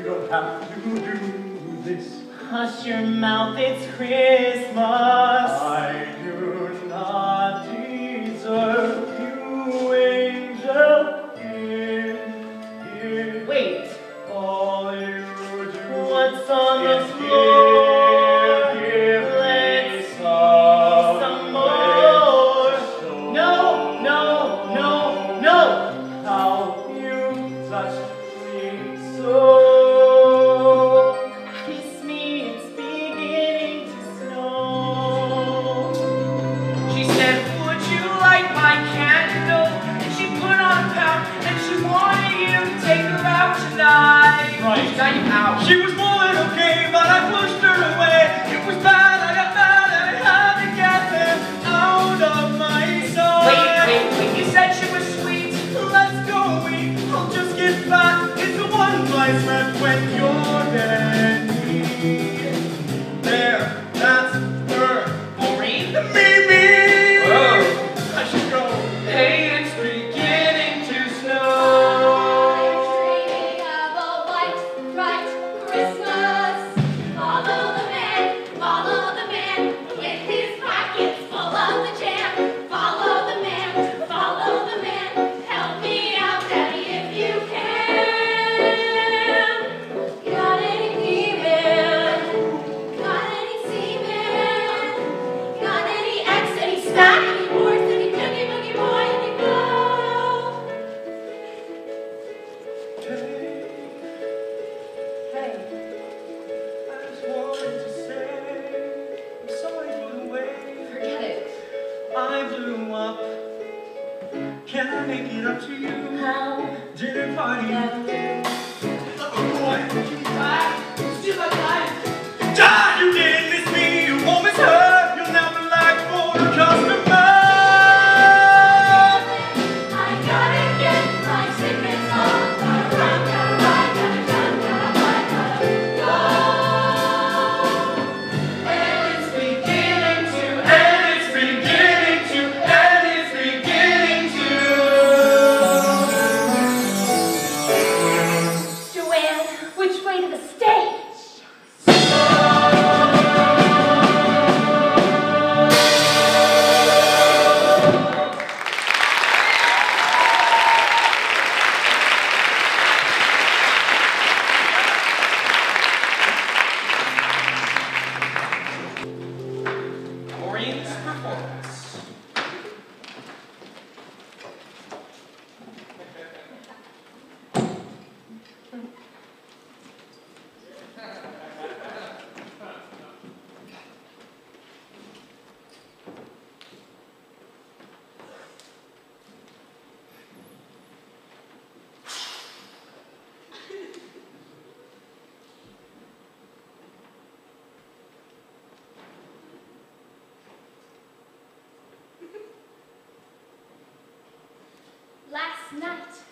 don't have to do this. Hush your mouth, it's Christmas. I do not deserve you, angel. Wait. All you do What's on the is floor? give me Let's some more. show No, no, no, no. how you touched me so. Kiss me, it's beginning to snow. She said, would you light my candle? And she put on a pound, and she wanted you to take her out tonight. Right. Got you out. She was more than okay, but I pushed her away. It was bad, I got mad, and I had to get her out of my sight. Wait, you said she was sweet. Let's go, I'll just get back into one place left when you're dead. There, that's her. Maureen? Mimi! Whoa. I should go. Hey, it's beginning to snow. Dreaming of a white, bright Christmas. Follow the man with his pockets full of the jam. Follow the man, help me out, Daddy, if you can. Got any demon? Got any seaman? Got any X, any snack, any horse, any boogie, boogie boy, any girl? Hey, I just wanted to say I'm sorry for the way Forget it. I blew up. Can I make it up to you? How? Dinner party. Yeah. Oh boy, you died. Still alive. Die, you didn't miss me. You won't miss her. You'll never lack for a customer. I gotta get my tickets on. Gotta run, gotta ride, gotta run, gotta fly, gotta go. And it's beginning to, Joanne, which way to the stage? Maureen's performance. Last night,